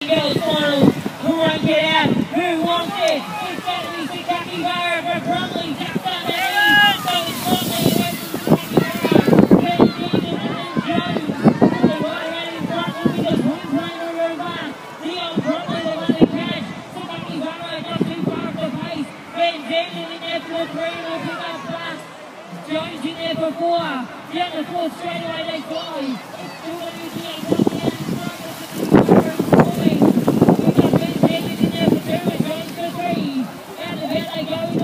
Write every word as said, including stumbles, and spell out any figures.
Girls final, crank it out. Who wants it? It's going to be Kentucky Barrow for Bromley. Just underneath. So it's Bromley against Kentucky Barrow. Ben Deegan and then Jones. To the right hand in front will be the Queensland Aruba. Dion Bromley, the one in cash. Kentucky Barrow not too far off the pace. Ben Deegan in there for three will pick up fast. Jones in there for four. Down the fourth straight away they fly. It's still going to be Dion Bromley out in front. We've got Ben Deegan in there for two and Jones for three. Out of there they go.